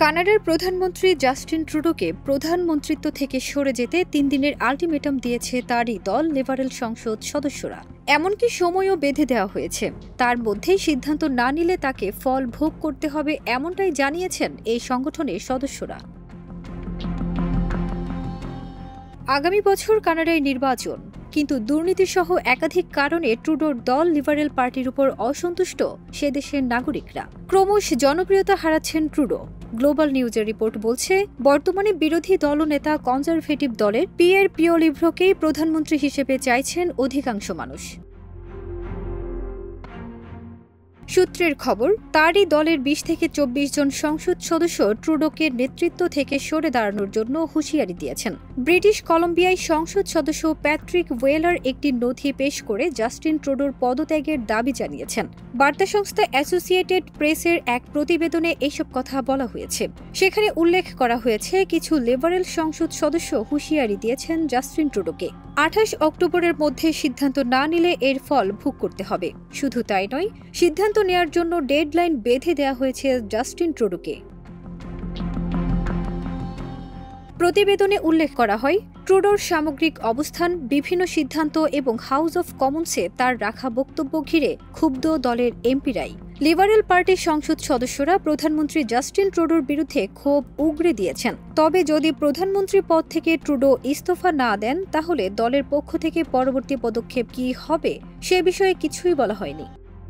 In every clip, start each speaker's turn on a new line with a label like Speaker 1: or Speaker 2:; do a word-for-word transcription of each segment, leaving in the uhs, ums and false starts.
Speaker 1: কানাডার প্রধানমন্ত্রী জাস্টিন ট্রুডোকে প্রধানমন্ত্রিত্ব থেকে সরে যেতে তিন দিনের আলটিমেটাম দিয়েছে তারই দল লিবারেল সংসদ সদস্যরা। এমনকি সময়ও বেঁধে দেওয়া হয়েছে। তার মধ্যেই সিদ্ধান্ত না নিলে তাকে ফল ভোগ করতে হবে, এমনটাই জানিয়েছেন এই সংগঠনের সদস্যরা। আগামী বছর কানাডায় নির্বাচন, কিন্তু দুর্নীতিসহ একাধিক কারণে ট্রুডোর দল লিবারেল পার্টির উপর অসন্তুষ্ট সে দেশের নাগরিকরা। ক্রমশ জনপ্রিয়তা হারাচ্ছেন ট্রুডো। গ্লোবাল নিউজের রিপোর্ট বলছে, বর্তমানে বিরোধী দলনেতা কনজারভেটিভ দলের পিয়ের পিওলিভ্রোকেই প্রধানমন্ত্রী হিসেবে চাইছেন অধিকাংশ মানুষ। সূত্রের খবর, তারই দলের বিশ থেকে চব্বিশ জন সংসদ সদস্য ট্রুডোকে নেতৃত্ব থেকে সরে দাঁড়ানোর জন্য হুঁশিয়ারি দিয়েছেন। ব্রিটিশ কলম্বিয়ায় সংসদ সদস্য প্যাট্রিক ওয়েলার একটি নথি পেশ করে জাস্টিন ট্রুডোর পদত্যাগের দাবি জানিয়েছেন। বার্তা সংস্থা অ্যাসোসিয়েটেড প্রেসের এক প্রতিবেদনে এইসব কথা বলা হয়েছে। সেখানে উল্লেখ করা হয়েছে, কিছু লিবারেল সংসদ সদস্য হুঁশিয়ারি দিয়েছেন জাস্টিন ট্রুডোকে আঠাশ অক্টোবরের মধ্যে সিদ্ধান্ত না নিলে এর ফল ভোগ করতে হবে। শুধু তাই নয়, সিদ্ধান্ত নেয়ার জন্য ডেডলাইন বেঁধে দেওয়া হয়েছে জাস্টিন ট্রুডোকে। প্রতিবেদনে উল্লেখ করা হয়, ট্রুডোর সামগ্রিক অবস্থান, বিভিন্ন সিদ্ধান্ত এবং হাউস অব কমন্সে তার রাখা বক্তব্য ঘিরে ক্ষুব্ধ দলের এমপিরাই। লিবারেল পার্টির সংসদ সদস্যরা প্রধানমন্ত্রী জাস্টিন ট্রুডোর বিরুদ্ধে ক্ষোভ উগরে দিয়েছেন। তবে যদি প্রধানমন্ত্রী পদ থেকে ট্রুডো ইস্তফা না দেন, তাহলে দলের পক্ষ থেকে পরবর্তী পদক্ষেপ কী হবে সে বিষয়ে কিছুই বলা হয়নি।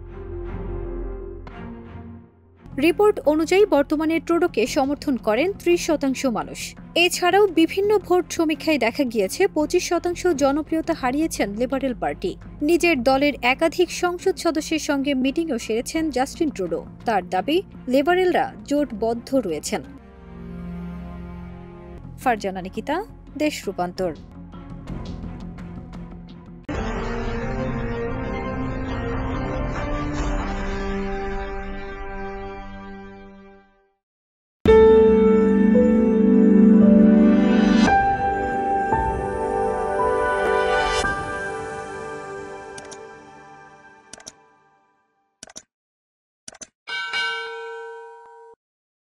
Speaker 1: রিপোর্ট অনুযায়ী বর্তমানে ট্রুডোকে সমর্থন করেন ত্রিশ শতাংশ মানুষ। এছাড়াও বিভিন্ন ভোট সমীক্ষায় দেখা গিয়েছে পঁচিশ শতাংশ জনপ্রিয়তা হারিয়েছেন লিবারেল পার্টি। নিজের দলের একাধিক সংসদ সদস্যের সঙ্গে মিটিংও সেরেছেন জাস্টিন ট্রুডো। তার দাবি, লিবারেলরা জোটবদ্ধ রয়েছেন। ফারজানা নিকিতা, দেশ রূপান্তর।